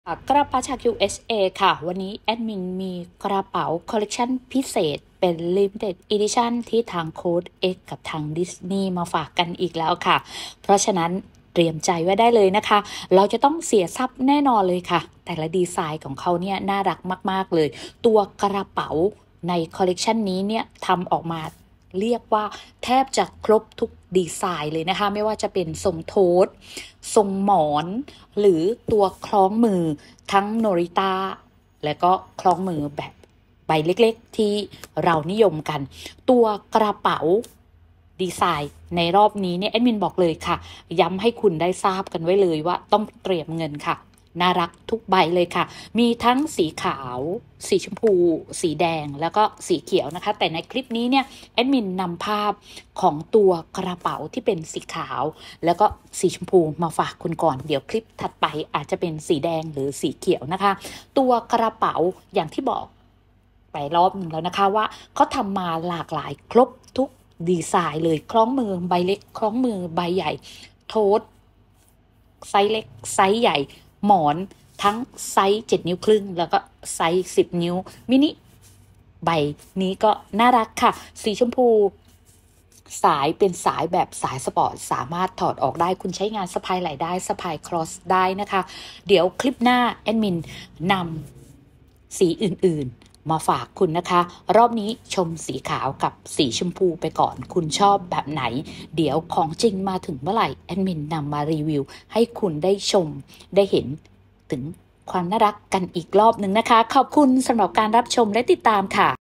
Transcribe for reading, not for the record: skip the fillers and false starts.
กระเป๋าจาก USA ค่ะวันนี้แอดมินมีกระเป๋าคอลเลกชันพิเศษเป็น Limited Edition ที่ทางโค้ด X กับทางดิสนีย์มาฝากกันอีกแล้วค่ะเพราะฉะนั้นเตรียมใจไว้ได้เลยนะคะเราจะต้องเสียทรัพย์แน่นอนเลยค่ะแต่ละดีไซน์ของเขาเนี่ยน่ารักมากๆเลยตัวกระเป๋าในคอลเลกชันนี้เนี่ยทำออกมาเรียกว่าแทบจะครบทุกดีไซน์เลยนะคะไม่ว่าจะเป็นทรงโทสทรงหมอนหรือตัวคล้องมือทั้งโนริตะและก็คล้องมือแบบใบเล็กๆที่เรานิยมกันตัวกระเป๋าดีไซน์ในรอบนี้เนี่ยแอดมินบอกเลยค่ะย้ำให้คุณได้ทราบกันไว้เลยว่าต้องเตรียมเงินค่ะน่ารักทุกใบเลยค่ะมีทั้งสีขาวสีชมพูสีแดงแล้วก็สีเขียวนะคะแต่ในคลิปนี้เนี่ยแอดมินนำภาพของตัวกระเป๋าที่เป็นสีขาวแล้วก็สีชมพูมาฝากคุณก่อนเดี๋ยวคลิปถัดไปอาจจะเป็นสีแดงหรือสีเขียวนะคะตัวกระเป๋าอย่างที่บอกไปรอบหนึ่งแล้วนะคะว่าเขาทำมาหลากหลายครบทุกดีไซน์เลยคล้องมือใบเล็กคล้องมือใบใหญ่โทสไซส์เล็กไซส์ใหญ่หมอนทั้งไซส์7 นิ้วครึ่งแล้วก็ไซส์10 นิ้วมินิใบนี้ก็น่ารักค่ะสีชมพูสายเป็นสายแบบสายสปอร์ตสามารถถอดออกได้คุณใช้งานสะพายไหล่ได้สะพายครอสได้นะคะเดี๋ยวคลิปหน้าแอดมินนำสีอื่นๆมาฝากคุณนะคะรอบนี้ชมสีขาวกับสีชมพูไปก่อนคุณชอบแบบไหนเดี๋ยวของจริงมาถึงเมื่อไหร่แอดมินนำมารีวิวให้คุณได้ชมได้เห็นถึงความน่ารักกันอีกรอบหนึ่งนะคะขอบคุณสำหรับการรับชมและติดตามค่ะ